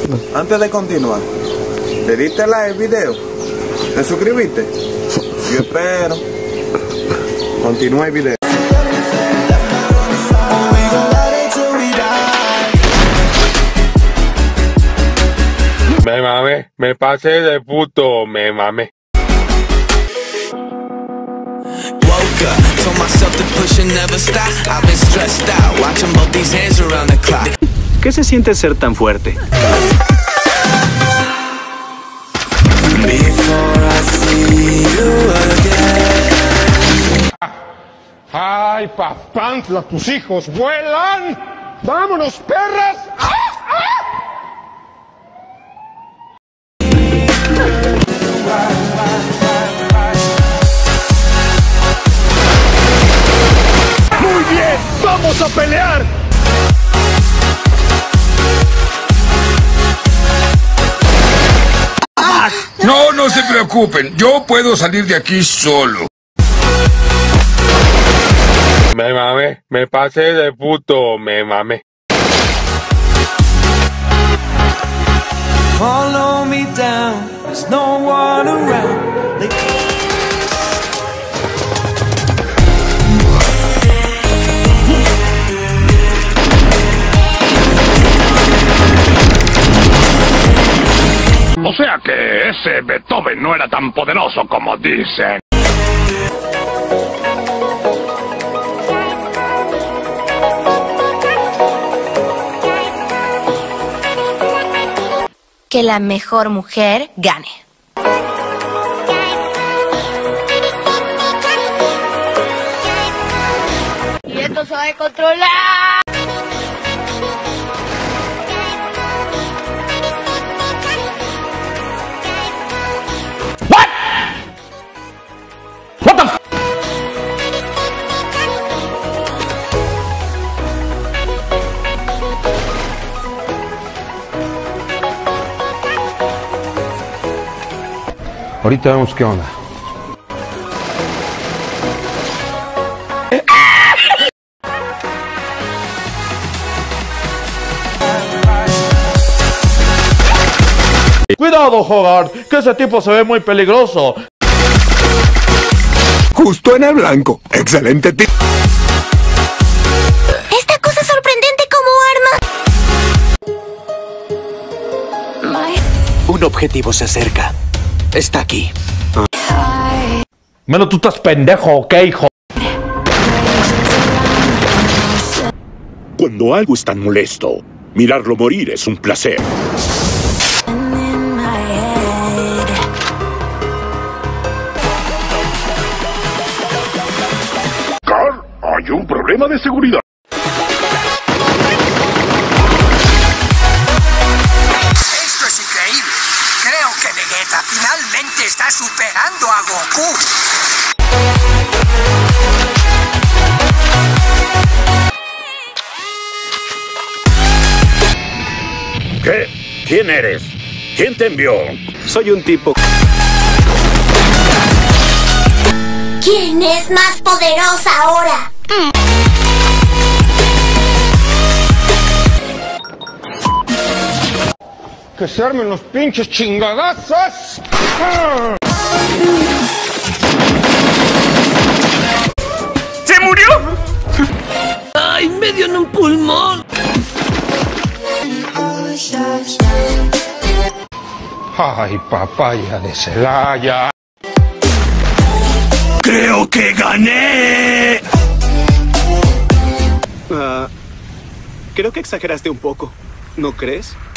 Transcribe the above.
Antes de continuar, ¿le diste like al video? ¿Te suscribiste? Yo espero. Continúa el video. Me mamé, me pasé de puto, me mamé. ¿Qué se siente ser tan fuerte? ¡Ay, papantla, tus hijos vuelan! ¡Vámonos, perras! ¡Ah! ¡Muy bien! ¡Vamos a pelear! No se preocupen, yo puedo salir de aquí solo. Me mamé, me pasé de puto, me mamé. Follow me down, there's no one around. O sea que ese Beethoven no era tan poderoso como dicen. Que la mejor mujer gane. Y esto se va a controlar. What the f... Ahorita vemos qué onda. Cuidado, Hogarth, que ese tipo se ve muy peligroso. Justo en el blanco. Excelente tip. Esta cosa es sorprendente como arma. Un objetivo se acerca. Está aquí. Menos tú estás pendejo, ¿ok, hijo? Cuando algo es tan molesto, mirarlo morir es un placer. Carl, hay un problema de seguridad. Esto es increíble. Creo que Vegeta finalmente está superando a Goku. ¿Qué? ¿Quién eres? ¿Quién te envió? Soy un tipo... ¿Quién es más poderosa ahora? ¡Que se armen los pinches chingadazos! ¿Se murió? ¡Ay, me dio en un pulmón! ¡Ay, papaya de Celaya! ¡Creo que gané! Creo que exageraste un poco, ¿no crees?